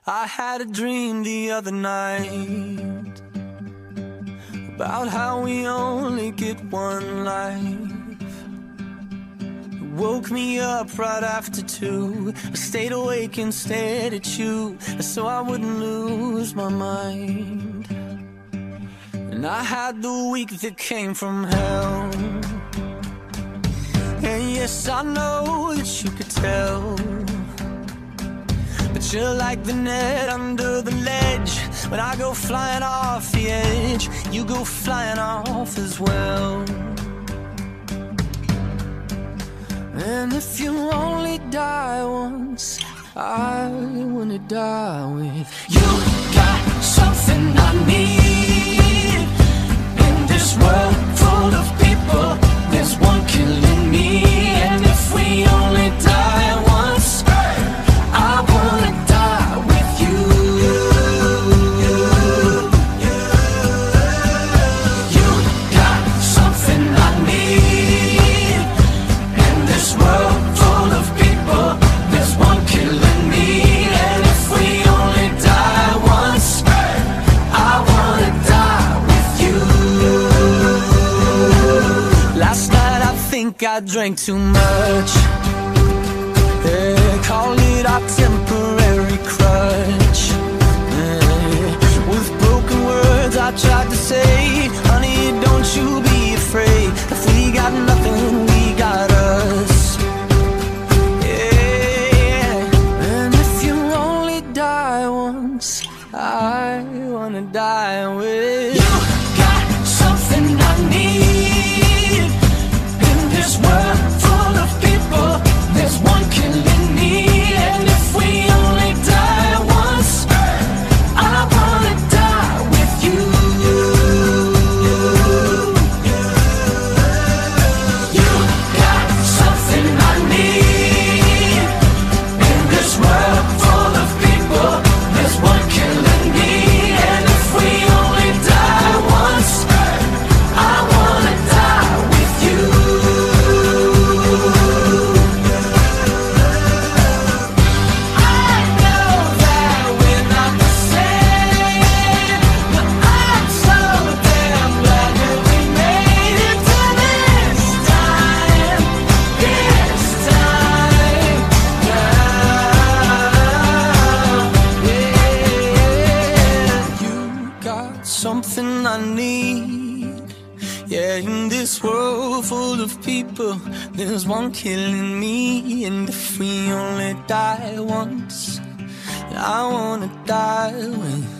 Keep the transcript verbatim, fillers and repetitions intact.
I had a dream the other night about how we only get one life. It woke me up right after two. I stayed awake and stared at you so I wouldn't lose my mind. And I had the week that came from hell. And yes, I know that you could tell, but you're like the net under the ledge. When I go flying off the edge, you go flying off as well. And if you only die once, I wanna die with you. Got something I need in this world full of people. There's one killing me, and if we only die once, I wanna die with you. You got something I need in this world full of people. There's one killing me, and if we only die once, I wanna die with you. Last night I think I drank too much. Yeah, call it our temporary crutch. Yeah, with broken words I tried to say, honey, don't you be afraid. If we got nothing, we got us. Yeah, and if you only die once, I wanna die with you. Got something I need in this world full of people. There's one killing me, and if we only die once, I wanna die with you. You got something I need in this world full of people. There's one killing me, and if we only die once, I wanna die with you. I know that we're not the same, but I'm so damn glad that we made it to this time, this time now. Yeah, you got something I need. Yeah, in this world full of people, there's one killing me, and if we only die once, I wanna die with